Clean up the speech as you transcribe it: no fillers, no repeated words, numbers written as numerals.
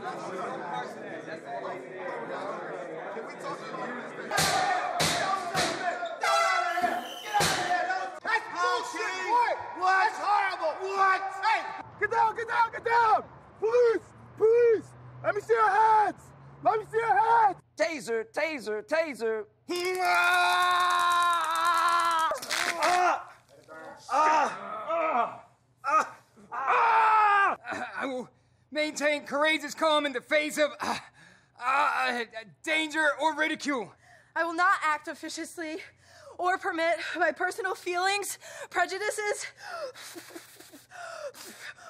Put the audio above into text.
That's horrible! What? Hey! Get down, get down, get down! Police! Police! Let me see your hands! Let me see your hands! Taser, taser, taser. I will maintain courageous calm in the face of danger or ridicule. I will not act officiously or permit my personal feelings, prejudices,